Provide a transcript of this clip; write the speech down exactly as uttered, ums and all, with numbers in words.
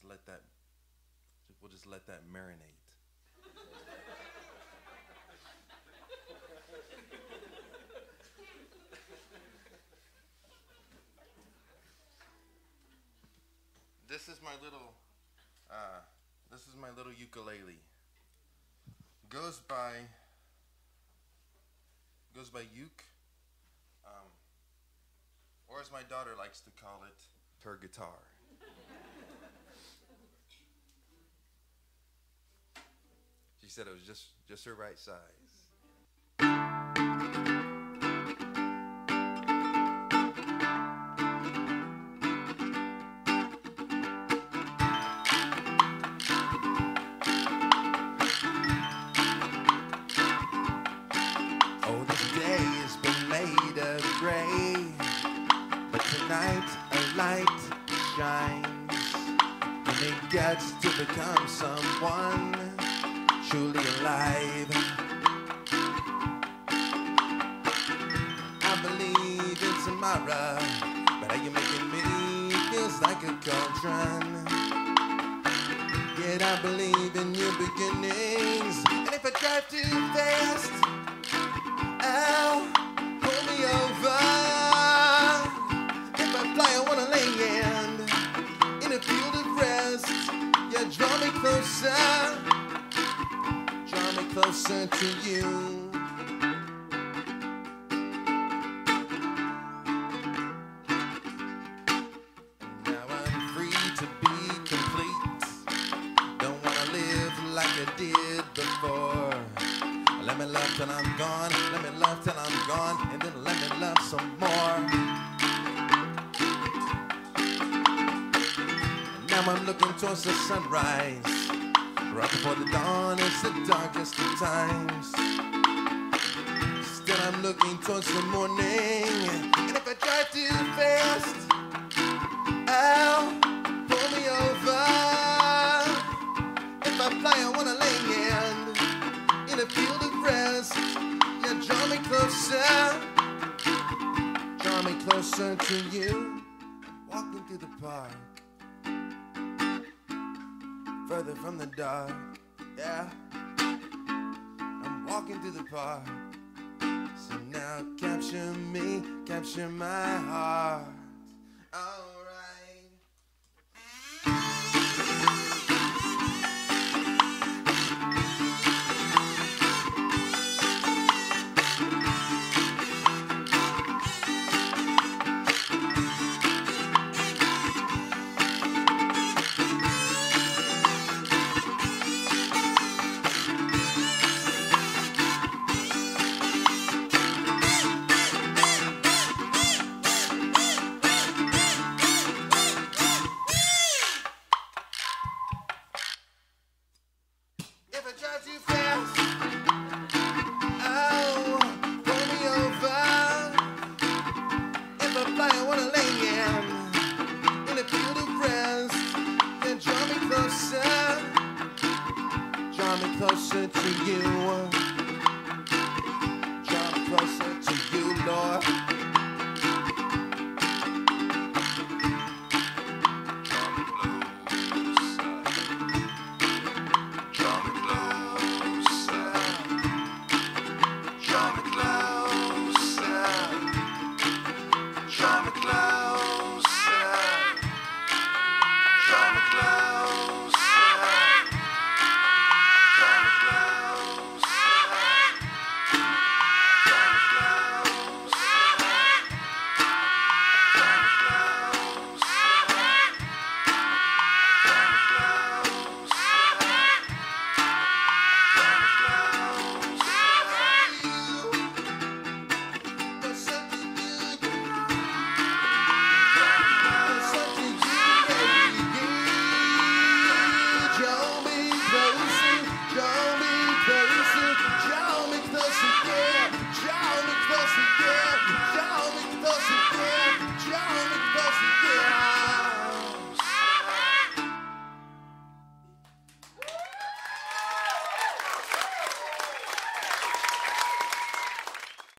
just let that, we'll just let that marinate. This is my little, uh, this is my little ukulele. Goes by, goes by uke, um, or as my daughter likes to call it, her guitar. She said it was just, just her right size. Gets to become someone truly alive. I believe in tomorrow, but how you making me feels like a cauldron. Yet I believe in new beginnings, and if I drive too fast, oh, pull me over. If I fly, I wanna land in a field of rest. Yeah, draw me closer, draw me closer to you. And now I'm free to be complete. Don't wanna live like I did before. Let me love till I'm gone, let me love till I'm gone, and then let me love some more. Now I'm looking towards the sunrise. Right before the dawn, it's the darkest of times. Still I'm looking towards the morning. And if I drive too fast, oh, pull me over. If I fly, I wanna land in a field of rest. Yeah, draw me closer, draw me closer to you. Walking through the park, further from the dark, yeah. I'm walking through the park. So now capture me, capture my heart. Alright. Closer to you, draw me closer to you, Lord. Draw me closer, draw me closer, draw me closer, draw me closer, draw me closer.